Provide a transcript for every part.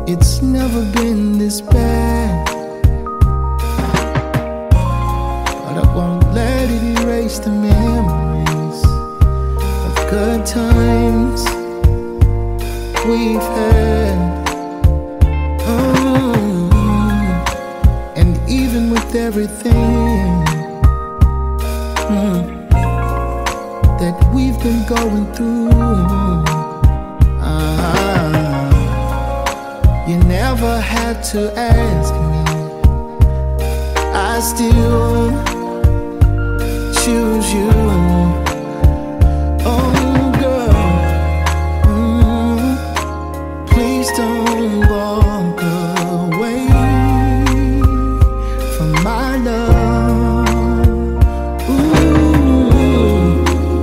It's never been this bad, but I won't let it erase the memories of good times we've had. And even with everything that we've been going through, you never had to ask me. I still choose you. Oh girl, please don't walk away from my love. Ooh,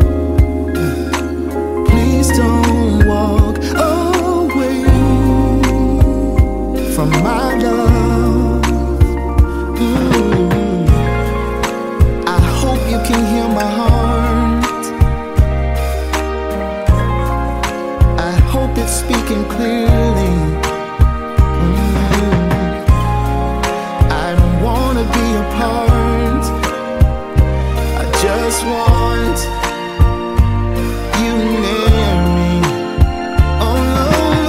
please don't walk away from my love. I hope you can hear my heart. I hope it's speaking clearly. I don't wanna be apart. I just want you near me. Oh no,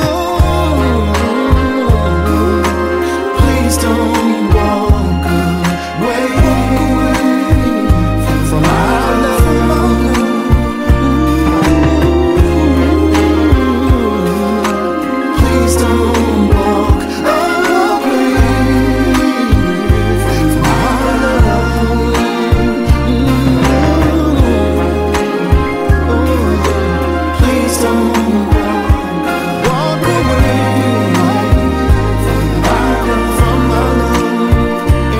please don't walk away from my love. Please don't walk away from my love. Please don't walk away from my love.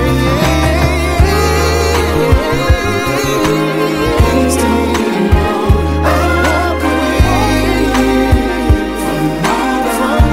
Please don't walk away from my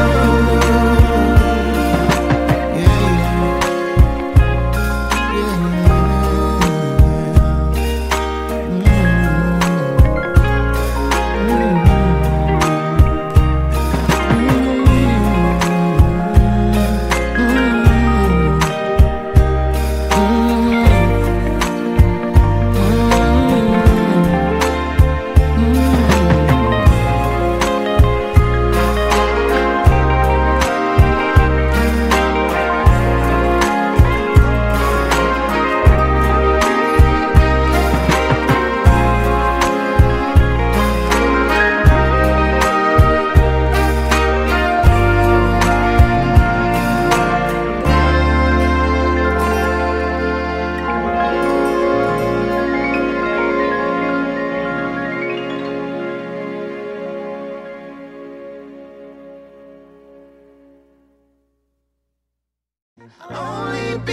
only